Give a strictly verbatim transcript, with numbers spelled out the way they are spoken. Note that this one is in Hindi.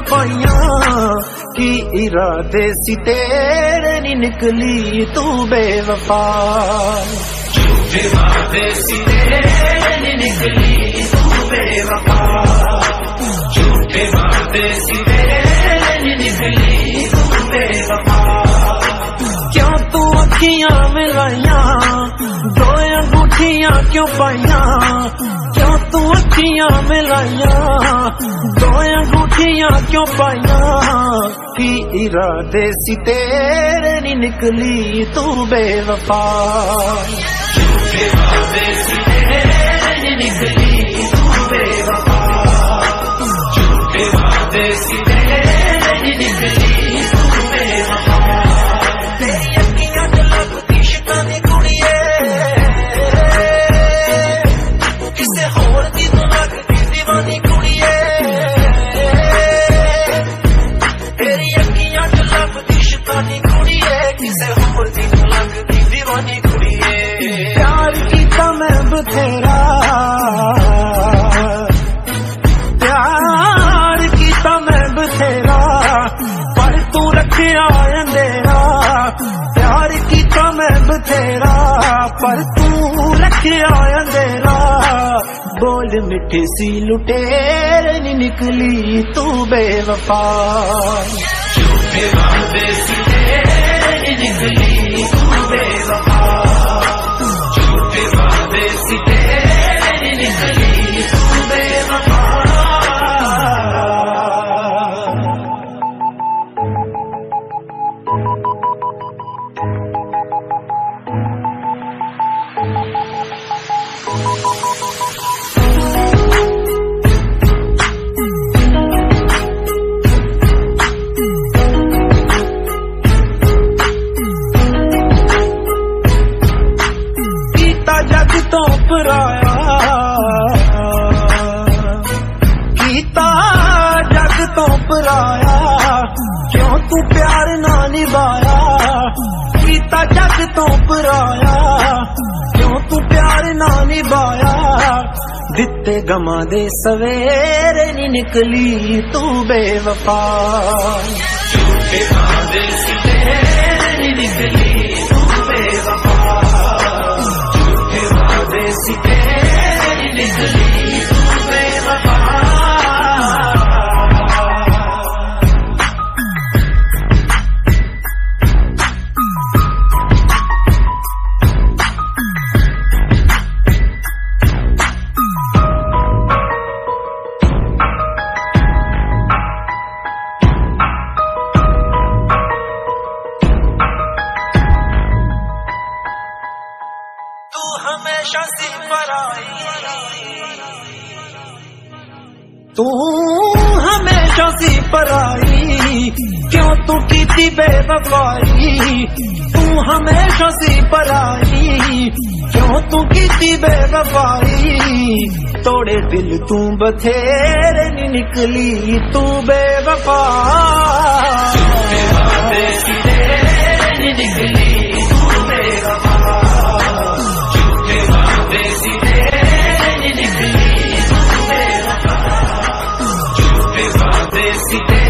बेवफाइयां की इरादे सी तेरे नी निकली तू बेवफा झूठे वादे सी तेरे नी निकली तू बेवफा झूठे वादे सी तेरे नी निकली तू बेवफा क्यों तू अखियां मिलाइया दो अंगूठियां क्यों पाइया क्यों तू अखियां मिलाइया दो अंगूठियां क्यों पाइया की इरादे सी तेरे नी निकली तू बेवफा झूठे वादे सी तेरे नी निकली तू बेवफा झूठे वादे सी तेरे नी निकली तू बेवफा तेरी अखियां च लगदी शतानी कुड़िए किसे होर दी तू लगदी दीवानी कुड़िए तेरी अखियां च लगदी शतानी कुड़िए किसे होर दी तू लगदी दीवानी कुड़िए प्यार कीता मैं बथेरा प्यार कीता मैं बथेरा पर तू रखया अंधेरा प्यार कीता मैं बथेरा पर तू रखया अंधेरा बोल मिठी सी लुटेरे नी निकली तू बेवफा झूठे वादे सी तेरे नी निकली तू बेवफा झूठे वादे सी तेरे नी निकली तू बेवफा जग तो पराया कीता जग तो पराया क्यों तू प्यार ना निभाया कीता जग तो पराया क्यों तू प्यार ना निभाया दिते गमा दे सवेरे नी निकली तू बेवफा झूठे वादे सी तेरे नी निकली तू बेवफा सी तेरे नी निकली तू बेवफा तू हमेशा सी पराई क्यों तू कीती बेवफाई तू हमेशा सी पराई क्यों तू कीती बेवफाई तोड़े दिल तू बथेरे नी निकली तू बेवफा झूठे वादे सी तेरे नी निकली तू बेवफा झूठे वादे सी तेरे नी निकली तू बेवफा झूठे वादे सी